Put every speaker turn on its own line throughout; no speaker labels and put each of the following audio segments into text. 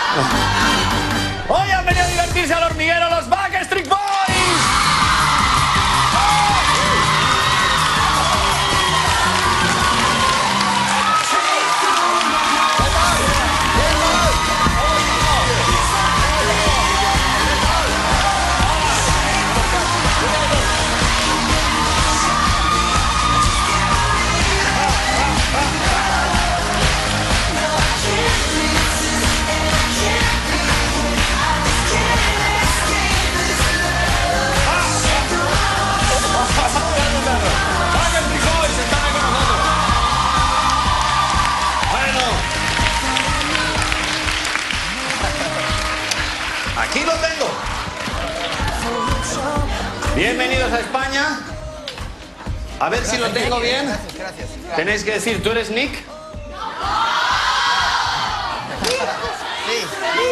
Hoy han venido a divertirse al hormiguero los Backstreet Boys. Aquí lo tengo. Bienvenidos a España. A ver si lo tengo bien.
Gracias.
Tenéis que decir, ¿tú eres Nick?
Sí.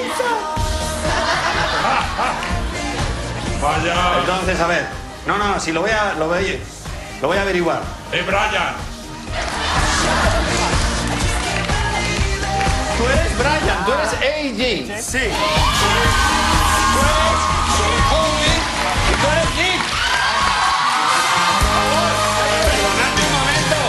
Vaya.
Entonces, a ver. No, si lo voy a averiguar.
Brian.
Tú eres Brian, tú eres AJ.
Sí.
Tú eres Owen y tú eres Nick. Perdonadme un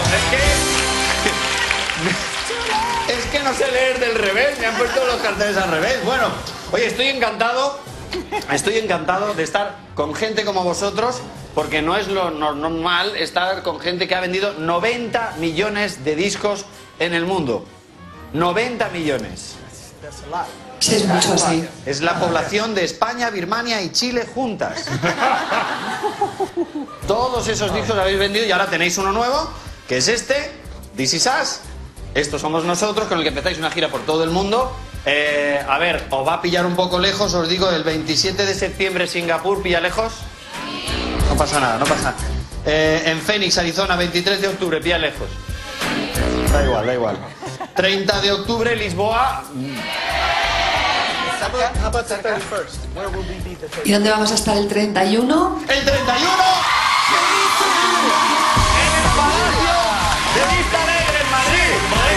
momento, es que no sé leer del revés, me han puesto los carteles al revés. Bueno, oye, estoy encantado de estar con gente como vosotros, porque no es lo normal estar con gente que ha vendido 90 millones de discos en el mundo. 90 millones.
Sí, es mucho, sí.
Es la población de España, Birmania y Chile juntas. Todos esos discos habéis vendido y ahora tenéis uno nuevo, que es este, This Is Us. Estos somos nosotros, con el que empezáis una gira por todo el mundo. A ver, os va a pillar un poco lejos, os digo, el 27 de septiembre Singapur, ¿pilla lejos? No pasa nada, no pasa nada. En Phoenix, Arizona, 23 de octubre, pilla lejos. Da igual. 30 de octubre, Lisboa.
How about the 31st? Where will we be the 31st?
¿Y dónde vamos a estar el 31?
El 31 en el Palacio de Vista Alegre en Madrid.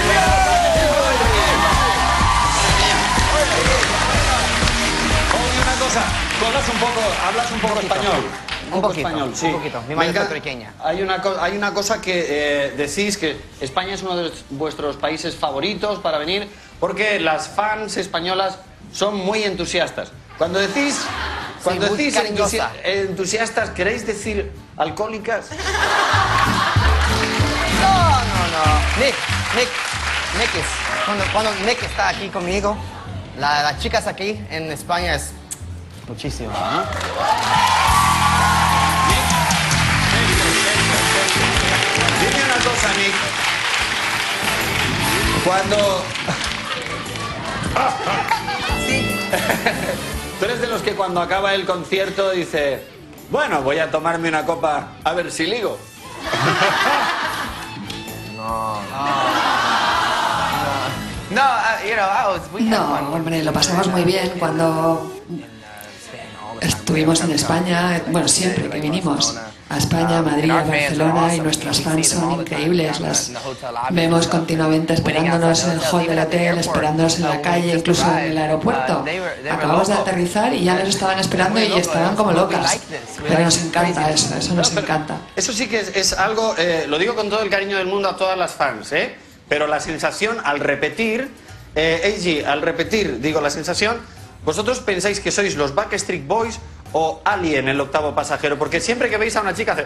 Oye, una cosa, hablas un poco español.
Un poquito,
español, sí.
un poquito. Mi mano es pequeña.
Hay una cosa que decís, que España es uno de vuestros países favoritos para venir, porque las fans españolas son muy entusiastas. Cuando decís
muy cariñosa.
entusiastas, ¿queréis decir alcohólicas?
No. Nick es... Cuando Nick está aquí conmigo, las chicas aquí en España es muchísimo.
¿Ah? Dime una cosa, Nick. Cuando...
Sí.
Tú eres de los que cuando acaba el concierto dice, bueno, voy a tomarme una copa a ver si ligo.
No, hombre, lo pasamos muy bien cuando estuvimos en España, bueno, siempre que vinimos a España, a Madrid, a Barcelona, y nuestras fans son increíbles. Las vemos continuamente esperándonos en el hall del hotel, esperándonos en la calle, incluso en el aeropuerto. Acabamos de aterrizar y ya nos estaban esperando y estaban como locas. Pero nos encanta eso nos encanta.
Eso sí que es algo, lo digo con todo el cariño del mundo a todas las fans, ¿eh? Pero la sensación al repetir, AJ, al repetir, digo, la sensación, ¿vosotros pensáis que sois los Backstreet Boys o Alien, el octavo pasajero? Porque siempre que veis a una chica hacer...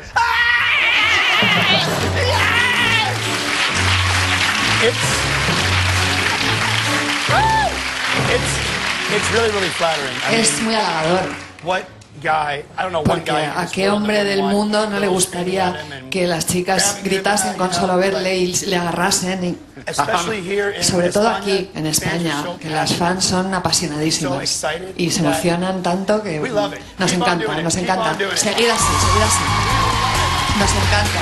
It's really flattering. I
Es muy halagador.
what guy, I don't know, one
Porque
guy. in
a
this
qué
world
hombre
that
del
would
mundo
want
no le
girls to
gustaría
look at him and
que las chicas gritasen con solo verle y le agarrasen.
especially here in
Sobre todo
España,
aquí, en
fans are
España,
so
que las fans son apasionadísimas
so excited
y se emocionan tanto que
We love it.
nos
Keep on
encanta,
doing it.
nos
Keep
encanta.
on doing it.
Seguid así, seguid así. Nos encanta.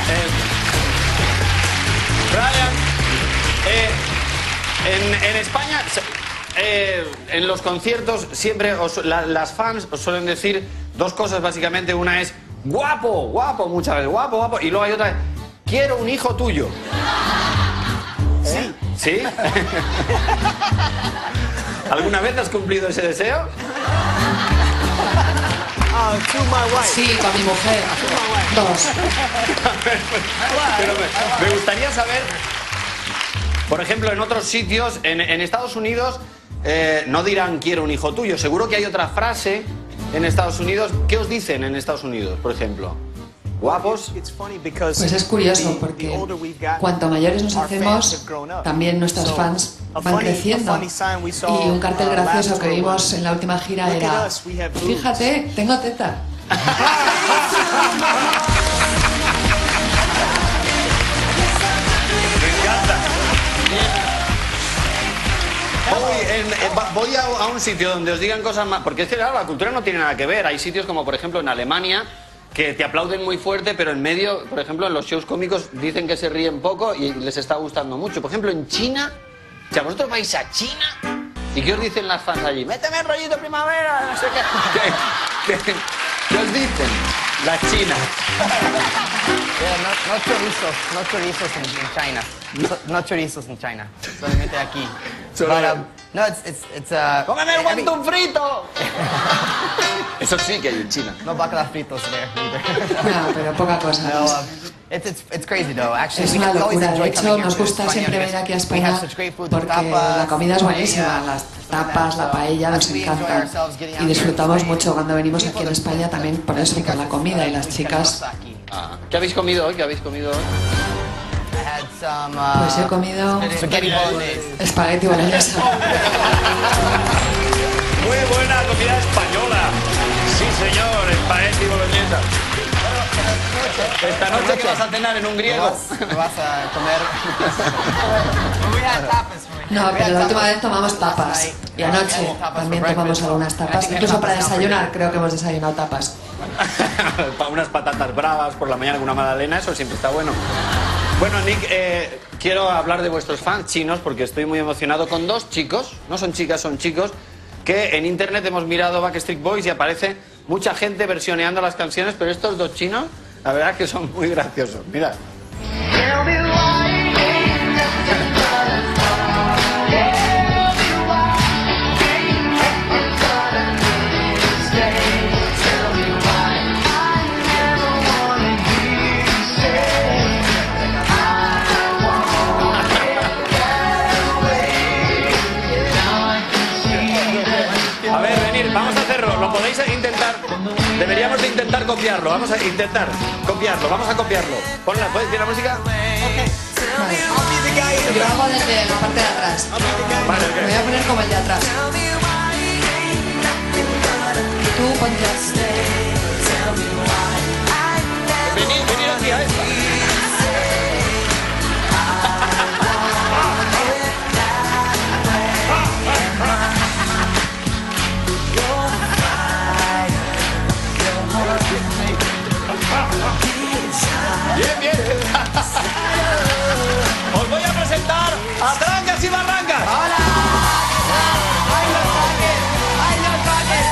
Brian, en España, en los conciertos, siempre las fans os suelen decir dos cosas básicamente. Una es guapo, guapo, muchas veces, guapo, guapo. Y luego hay otra, quiero un hijo tuyo. ¿Sí? ¿Sí? ¿Alguna vez has cumplido ese deseo?
To my wife.
Sí, con mi mujer. 2.
Pero me gustaría saber, por ejemplo, en otros sitios, en Estados Unidos, no dirán quiero un hijo tuyo. Seguro que hay otra frase en Estados Unidos. ¿Qué os dicen en Estados Unidos, por ejemplo? ¿Guapos?
Pues es curioso porque cuanto mayores nos hacemos, también nuestros fans van creciendo. Y un cartel gracioso que vimos en la última gira era: fíjate, tengo teta.
Me encanta. Voy a un sitio donde os digan cosas más, porque es que claro, la cultura no tiene nada que ver. Hay sitios como por ejemplo en Alemania que te aplauden muy fuerte, pero en medio, por ejemplo, en los shows cómicos dicen que se ríen poco y les está gustando mucho. Por ejemplo, en China, si a vosotros vais a China, ¿y qué os dicen las fans allí? ¡Méteme el rollito primavera! No sé qué. ¿Qué os dicen las chinas?
No chorizos en China. No chorizos en China. Solamente aquí. No, it's
¡Cómeme el guantón frito! Eso sí que hay en China.
no bacala fritos there either.
No, pero poca cosa.
No, it's crazy though. Actually,
Es una locura. De hecho, nos gusta siempre venir aquí a España porque la comida es buenísima. Las tapas, la paella, nos encantan. Y disfrutamos mucho cuando venimos aquí en España también por eso, por la comida y las chicas.
¿Qué habéis comido hoy? ¿Qué habéis comido hoy?
Pues he comido espagueti boloñesa.
Muy buena comida española. Sí, señor, espagueti boloñesa. Esta noche que vas a cenar en un griego.
Vas a comer.
No, pero la última vez tomamos tapas. Y anoche también tomamos algunas tapas. Incluso para desayunar creo que hemos desayunado tapas.
Para unas patatas bravas por la mañana con una magdalena, eso siempre está bueno. Bueno, Nick, quiero hablar de vuestros fans chinos porque estoy muy emocionado con 2 chicos, no son chicas, son chicos, que en internet hemos mirado Backstreet Boys y aparece mucha gente versioneando las canciones, pero estos 2 chinos, la verdad es que son muy graciosos. Mirad. A ver, venid, vamos a hacerlo. Lo podéis intentar. Deberíamos de intentar copiarlo. Vamos a intentar copiarlo. Vamos a copiarlo. Ponla, ¿puedes decir la música?
Vale. Yo hago desde la parte de atrás.
Vale, ok.
Me voy a poner como el de atrás. Tú ponte.
Venid aquí a esta. Bien, bien. Os voy a presentar a Trancas y Barrancas. ¡Hola! ¡Ay, los paques! ¡Ay, los paques!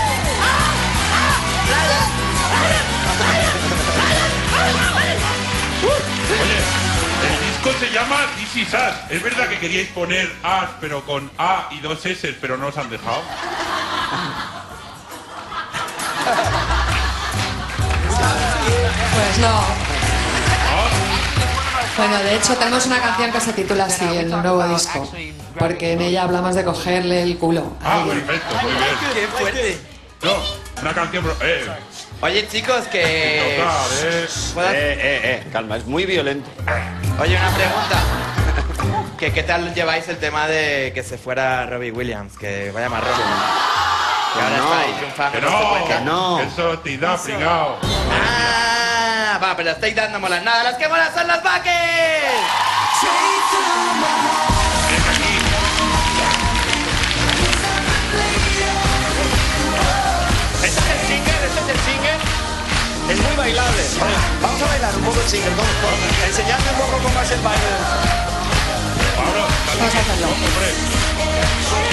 Oye, el disco se llama This Is Us. Es verdad que queríais poner Us, pero con A y 2 S, pero no os han dejado.
Pues no. Bueno, de hecho tenemos una canción que se titula así en el nuevo disco, porque en ella hablamos de cogerle el culo a
Ah,
alguien.
perfecto, muy bien.
¡Qué fuerte!
No, una canción...
Oye, chicos, que...
toca,
Calma, es muy violento.
Oye, una pregunta. ¿Qué tal lleváis el tema de que se fuera Robbie Williams? Que vaya más Robbie. Que ahora
no.
estáis triunfando.
Que
no se puede
no,
quedar.
no.
eso te da pringao.
Ah, va, pero estáis dando molas. Nada, las que molas son las vaques.
Este es el single. Es muy bailable. Vamos a bailar un poco el single. Enseñadme un poco cómo es el baile.
Pablo,
Vamos a hacerlo.
hombre.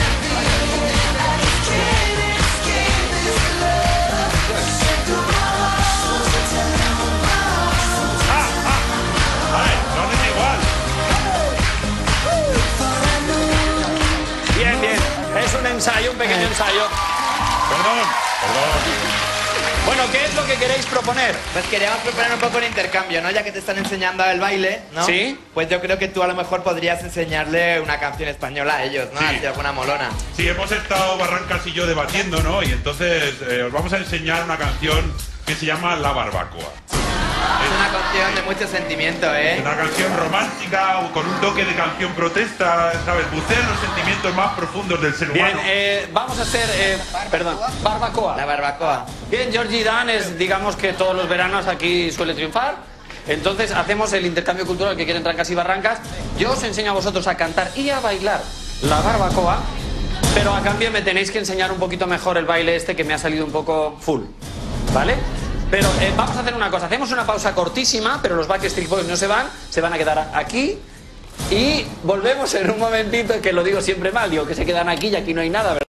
Vale, no es igual.
Bien, bien. Es un ensayo. pequeño ensayo.
Perdón.
Bueno, ¿qué es lo que queréis proponer?
Pues queríamos proponer un poco un intercambio, ¿no? Ya que te están enseñando el baile, ¿no?
Sí.
Pues yo creo que tú a lo mejor podrías enseñarle una canción española a ellos, ¿no?
Sí.
Así alguna molona.
Sí, hemos estado Barrancas y yo debatiendo, ¿no? Y entonces os vamos a enseñar una canción que se llama La Barbacoa.
Es una canción de mucho sentimiento, ¿eh?
Una canción romántica o con un toque de canción protesta, ¿sabes? Bucea en los sentimientos más profundos del ser humano.
Bien, vamos a hacer... perdón, barbacoa.
La barbacoa.
Bien, Georgie Dan es, digamos que todos los veranos aquí suele triunfar. Entonces hacemos el intercambio cultural que quieren Trancas y Barrancas. Yo os enseño a vosotros a cantar y a bailar la barbacoa, pero a cambio me tenéis que enseñar un poquito mejor el baile este que me ha salido un poco full, ¿vale? Pero vamos a hacer una cosa, hacemos una pausa cortísima, pero los Backstreet Boys no se van a quedar aquí y volvemos en un momentito, que lo digo siempre mal, digo que se quedan aquí y aquí no hay nada, ¿verdad?